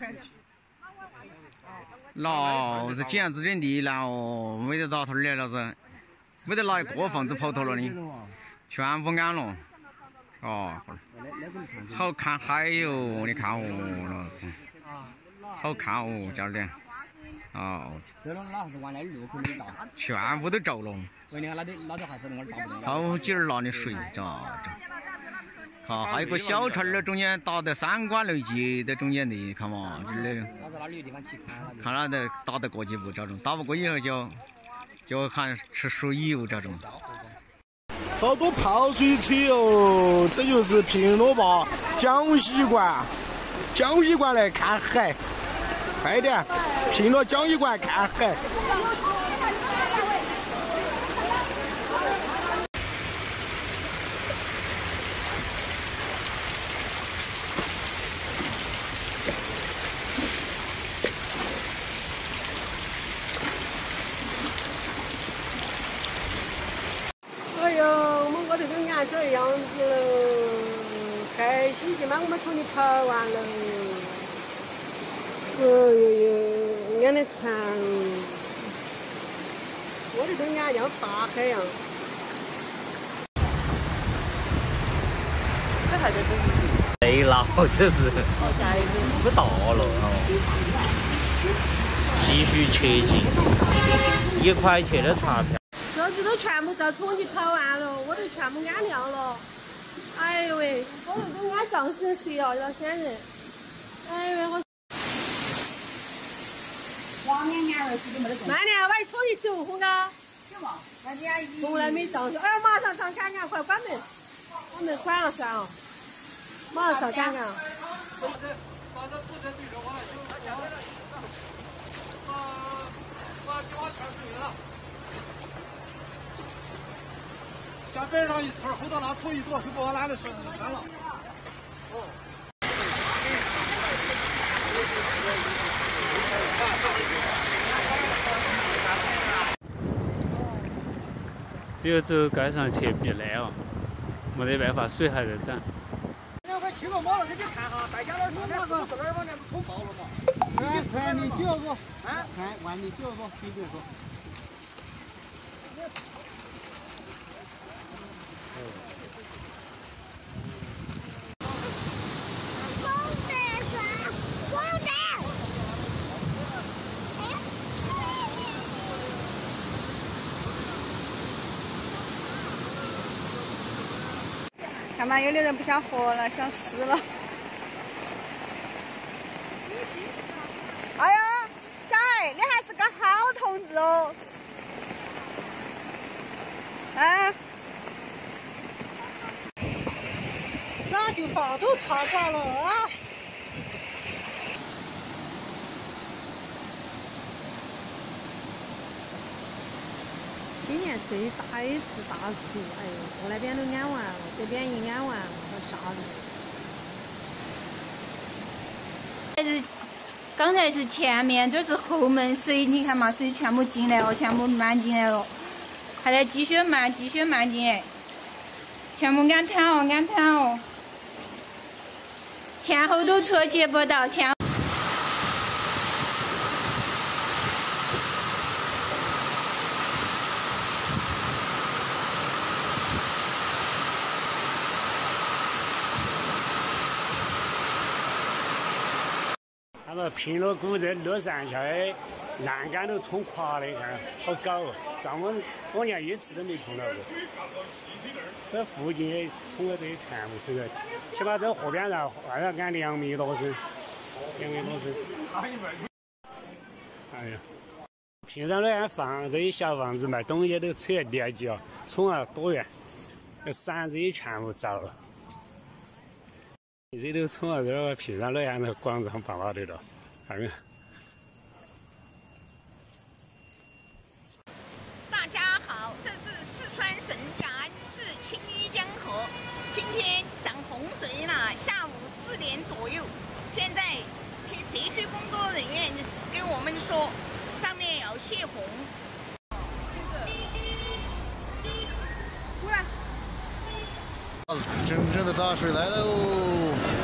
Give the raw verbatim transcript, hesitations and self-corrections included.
那这简直真地难哦，没得到头儿了子，没得拿一个房子跑脱了的，全部安了。哦，好看海哟！你看哦，老子，好看哦，家的。哦，全部都着了。好几儿那的水着着。好，还有个小船儿中间打的三观六级在中间的，看嘛，这里。看那的打得过几步这种，打不过以后就就看吃水油这种。 好多泡水车哦，这就是平罗坝江西馆，江西馆来看海，快点，平罗江西馆看海。 哎呦，我们我这个年这样子了，开心的嘛，我们从你跑完了。哎呦呦，眼的馋，我这个眼像大海样。这还在这里。 累了，这是不到了哦。继续切进，一块钱的钞票。 车子都全部在冲击跑完了，我都全部按掉了。哎呦喂，我这个按撞死谁啊？要显人。哎呦喂，好。往年年二十都没得中。那年晚冲击走红啊。有嘛？那年一。从来没撞死。哎，马上上看看，快关门，把门关了算了。马上上看看。把这把这不是对着我，就把把计划全对了。下边上一层，后头那头一躲就把我拉的山山了。哦。 只有走街上去避难哦，没得办法，水还在涨。 两块七个毛了，给你看哈，大家那说那是不是那儿往年不冲爆了嘛？ 万里九个， 啊， 看万里九个，你别说。 看嘛，有的人不想活了，想死了。哎呀，小孩，你还是个好同志哦。啊！咋就发都塌着了啊！今年最大一次大水，哎呦，我那边都安完了，这边一安完，好吓人。 还是刚才是前面，这是后门水，你看嘛，水全部进来了，全部漫进来了，还在继续漫，继续漫进来，全部安滩哦，安滩哦，前后都错接不到，前。 那个平罗谷这乐山下的栏杆都冲垮了，你看好高哦！像我往年一次都没碰到过。这附近冲了这些看不出来，起码这河边上还要按两米多深，两米多深。哎呀，平常那样房这些小房子卖东西都吹得连脚，冲了多远，这山子也全部着了。这都冲到这个平常那样的广场旁边去了，看看。 大家好，这是四川省雅安市青衣江河，今天涨洪水了，下午四点左右。现在听社区工作人员给我们说，上面要泄洪。 真正的大水来喽！